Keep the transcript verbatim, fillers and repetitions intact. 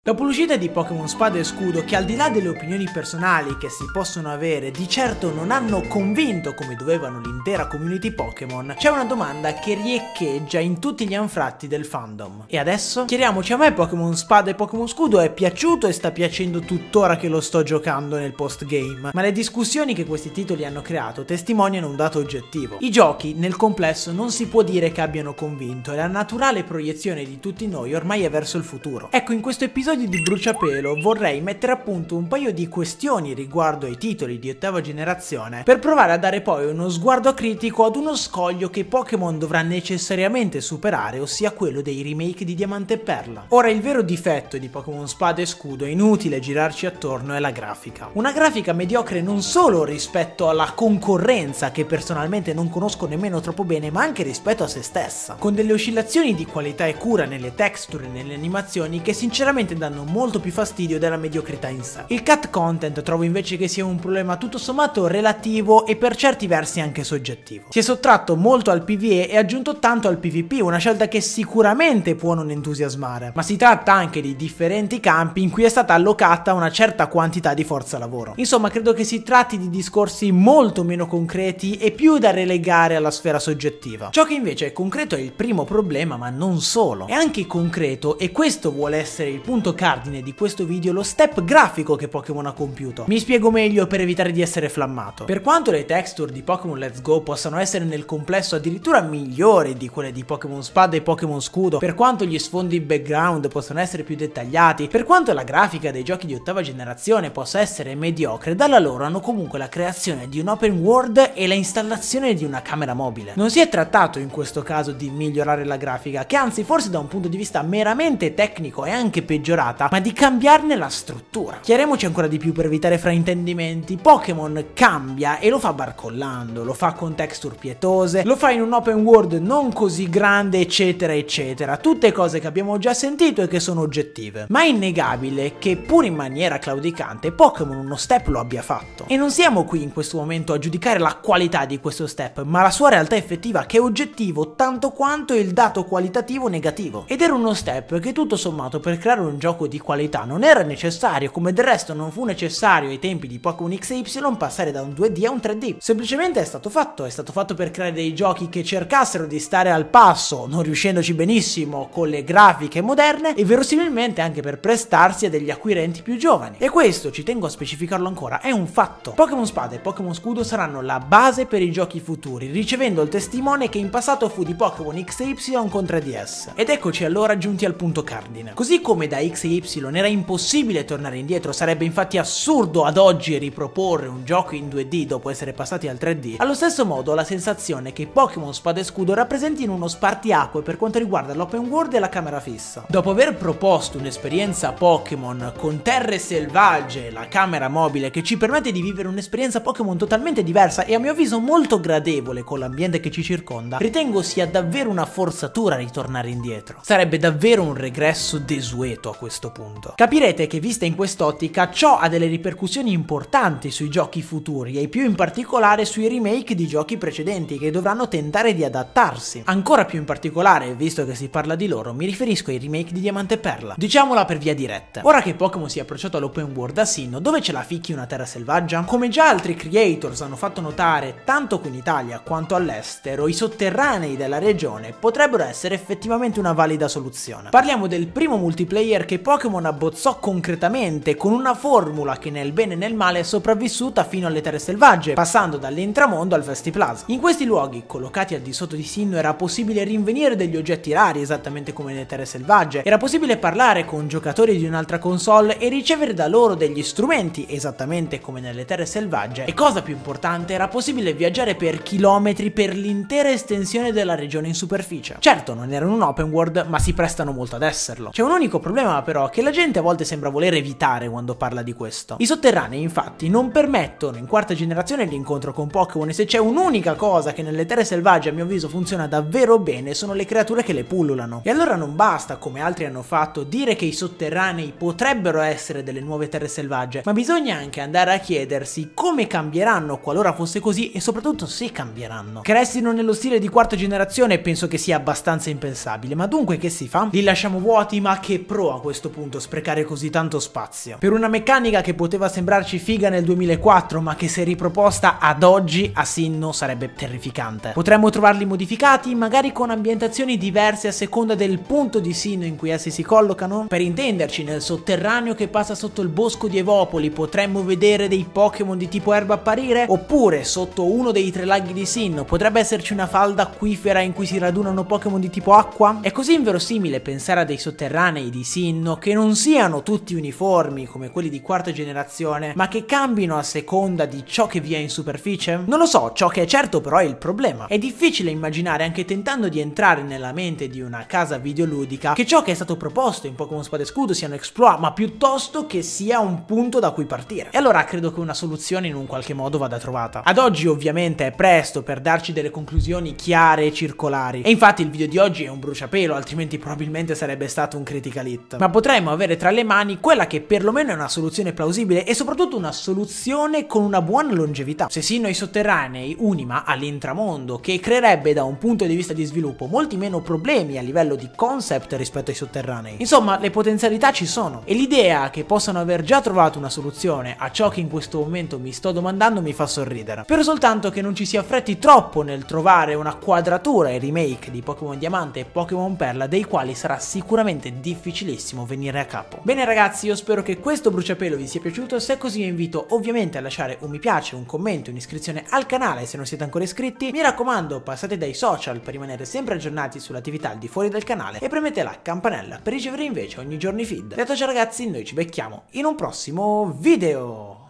Dopo l'uscita di Pokémon Spada e Scudo, che al di là delle opinioni personali che si possono avere, di certo non hanno convinto come dovevano l'intera community Pokémon, c'è una domanda che riecheggia in tutti gli anfratti del fandom. E adesso? Chiariamoci, a me Pokémon Spada e Pokémon Scudo è piaciuto e sta piacendo tuttora che lo sto giocando nel post-game, ma le discussioni che questi titoli hanno creato testimoniano un dato oggettivo. I giochi, nel complesso, non si può dire che abbiano convinto e la naturale proiezione di tutti noi ormai è verso il futuro. Ecco, in questo episodio di Bruciapelo vorrei mettere a punto un paio di questioni riguardo ai titoli di ottava generazione per provare a dare poi uno sguardo critico ad uno scoglio che Pokémon dovrà necessariamente superare, ossia quello dei remake di Diamante e Perla. Ora, il vero difetto di Pokémon Spada e Scudo, è inutile girarci attorno, è la grafica. Una grafica mediocre non solo rispetto alla concorrenza, che personalmente non conosco nemmeno troppo bene, ma anche rispetto a se stessa, con delle oscillazioni di qualità e cura nelle texture e nelle animazioni che sinceramente danno molto più fastidio della mediocrità in sé. Il cut content trovo invece che sia un problema tutto sommato relativo e per certi versi anche soggettivo. Si è sottratto molto al PvE e aggiunto tanto al PvP, una scelta che sicuramente può non entusiasmare, ma si tratta anche di differenti campi in cui è stata allocata una certa quantità di forza lavoro. Insomma, credo che si tratti di discorsi molto meno concreti e più da relegare alla sfera soggettiva. Ciò che invece è concreto è il primo problema, ma non solo. È anche concreto, e questo vuole essere il punto cardine di questo video, lo step grafico che Pokémon ha compiuto. Mi spiego meglio per evitare di essere flammato. Per quanto le texture di Pokémon Let's Go possano essere nel complesso addirittura migliori di quelle di Pokémon Spada e Pokémon Scudo, per quanto gli sfondi background possano essere più dettagliati, per quanto la grafica dei giochi di ottava generazione possa essere mediocre, dalla loro hanno comunque la creazione di un open world e la installazione di una camera mobile. Non si è trattato in questo caso di migliorare la grafica, che anzi forse da un punto di vista meramente tecnico è anche peggiorata, ma di cambiarne la struttura. Chiariamoci ancora di più per evitare fraintendimenti: Pokémon cambia e lo fa barcollando, lo fa con texture pietose, lo fa in un open world non così grande, eccetera eccetera, tutte cose che abbiamo già sentito e che sono oggettive. Ma è innegabile che pur in maniera claudicante Pokémon uno step lo abbia fatto, e non siamo qui in questo momento a giudicare la qualità di questo step, ma la sua realtà effettiva, che è oggettivo tanto quanto il dato qualitativo negativo. Ed era uno step che tutto sommato per creare un gioco di qualità non era necessario, come del resto non fu necessario ai tempi di Pokémon X e Y passare da un due D a un tre D. Semplicemente è stato fatto, è stato fatto per creare dei giochi che cercassero di stare al passo, non riuscendoci benissimo con le grafiche moderne, e verosimilmente anche per prestarsi a degli acquirenti più giovani. E questo, ci tengo a specificarlo ancora, è un fatto. Pokémon Spada e Pokémon Scudo saranno la base per i giochi futuri, ricevendo il testimone che in passato fu di Pokémon X e Y con tre D S. Ed eccoci allora giunti al punto cardine. Così come da X e Y era impossibile tornare indietro, sarebbe infatti assurdo ad oggi riproporre un gioco in due D dopo essere passati al tre D, allo stesso modo ho la sensazione che Pokémon Spada e Scudo rappresentino uno spartiacque per quanto riguarda l'open world e la camera fissa. Dopo aver proposto un'esperienza Pokémon con terre selvagge e la camera mobile che ci permette di vivere un'esperienza Pokémon totalmente diversa e a mio avviso molto gradevole con l'ambiente che ci circonda, ritengo sia davvero una forzatura ritornare indietro. Sarebbe davvero un regresso desueto a questo punto. Capirete che, vista in quest'ottica, ciò ha delle ripercussioni importanti sui giochi futuri e più in particolare sui remake di giochi precedenti che dovranno tentare di adattarsi. Ancora più in particolare, visto che si parla di loro, mi riferisco ai remake di Diamante e Perla. Diciamola per via diretta: ora che Pokémon si è approcciato all'open world a Sinnoh, dove ce la ficchi una terra selvaggia? Come già altri creators hanno fatto notare tanto qui in Italia quanto all'estero, i sotterranei della regione potrebbero essere effettivamente una valida soluzione. Parliamo del primo multiplayer che Pokémon abbozzò concretamente, con una formula che nel bene e nel male è sopravvissuta fino alle terre selvagge, passando dall'intramondo al Festiplaza. In questi luoghi, collocati al di sotto di Sinnoh, era possibile rinvenire degli oggetti rari, esattamente come nelle terre selvagge, era possibile parlare con giocatori di un'altra console e ricevere da loro degli strumenti, esattamente come nelle terre selvagge, e cosa più importante, era possibile viaggiare per chilometri per l'intera estensione della regione in superficie. Certo, non erano un open world, ma si prestano molto ad esserlo. C'è un unico problema però che la gente a volte sembra voler evitare quando parla di questo. I sotterranei infatti non permettono in quarta generazione l'incontro con Pokémon, e se c'è un'unica cosa che nelle terre selvagge a mio avviso funziona davvero bene sono le creature che le pullulano. E allora non basta, come altri hanno fatto, dire che i sotterranei potrebbero essere delle nuove terre selvagge, ma bisogna anche andare a chiedersi come cambieranno qualora fosse così, e soprattutto se cambieranno. Che restino nello stile di quarta generazione penso che sia abbastanza impensabile, ma dunque che si fa? Li lasciamo vuoti? Ma che pro a questo questo punto sprecare così tanto spazio? Per una meccanica che poteva sembrarci figa nel duemilaquattro, ma che se riproposta ad oggi a Sinnoh sarebbe terrificante. Potremmo trovarli modificati, magari con ambientazioni diverse a seconda del punto di Sinnoh in cui essi si collocano? Per intenderci, nel sotterraneo che passa sotto il bosco di Evopoli potremmo vedere dei Pokémon di tipo erba apparire? Oppure sotto uno dei tre laghi di Sinnoh potrebbe esserci una falda acquifera in cui si radunano Pokémon di tipo acqua? È così inverosimile pensare a dei sotterranei di Sinnoh che non siano tutti uniformi come quelli di quarta generazione, ma che cambino a seconda di ciò che vi è in superficie? Non lo so, ciò che è certo però è il problema. È difficile immaginare, anche tentando di entrare nella mente di una casa videoludica, che ciò che è stato proposto in Pokémon Spada e Scudo siano exploit, ma piuttosto che sia un punto da cui partire. E allora credo che una soluzione in un qualche modo vada trovata. Ad oggi ovviamente è presto per darci delle conclusioni chiare e circolari, e infatti il video di oggi è un bruciapelo, altrimenti probabilmente sarebbe stato un critical hit. Ma potremmo avere tra le mani quella che perlomeno è una soluzione plausibile e soprattutto una soluzione con una buona longevità. Se Sinnoh ai sotterranei, Unima all'intramondo, che creerebbe da un punto di vista di sviluppo molti meno problemi a livello di concept rispetto ai sotterranei. Insomma, le potenzialità ci sono, e l'idea che possano aver già trovato una soluzione a ciò che in questo momento mi sto domandando mi fa sorridere. Spero soltanto che non ci si affretti troppo nel trovare una quadratura ai remake di Pokémon Diamante e Pokémon Perla, dei quali sarà sicuramente difficilissimo venire a capo. Bene ragazzi, io spero che questo bruciapelo vi sia piaciuto. Se è così vi invito ovviamente a lasciare un mi piace, un commento, un'iscrizione al canale se non siete ancora iscritti. Mi raccomando, passate dai social per rimanere sempre aggiornati sulle attività al di fuori del canale e premete la campanella per ricevere invece ogni giorno i feed. Detto ciò ragazzi, noi ci becchiamo in un prossimo video.